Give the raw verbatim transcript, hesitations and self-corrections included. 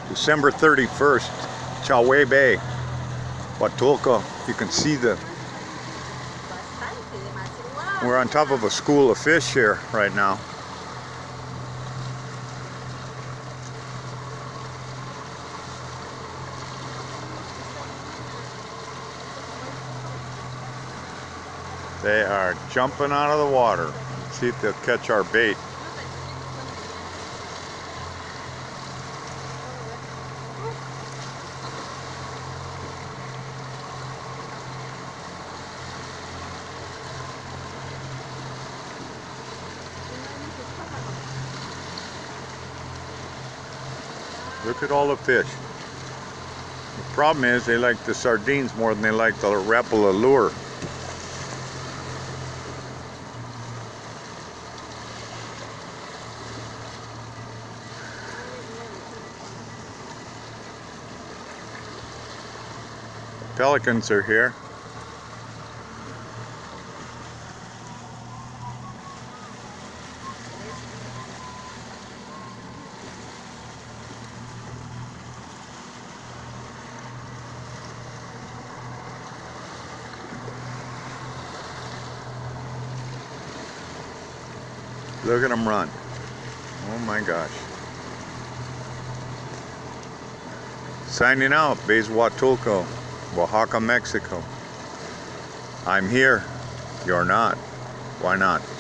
December thirty-first, Chahue Bay, Huatulco. You can see the, we're on top of a school of fish here right now. They are jumping out of the water. See if they'll catch our bait. Look at all the fish. The problem is they like the sardines more than they like the Rapala lure. Pelicans are here. Look at them run. Oh my gosh. Signing out, Bays of Huatulco, Oaxaca, Mexico. I'm here. You're not. Why not?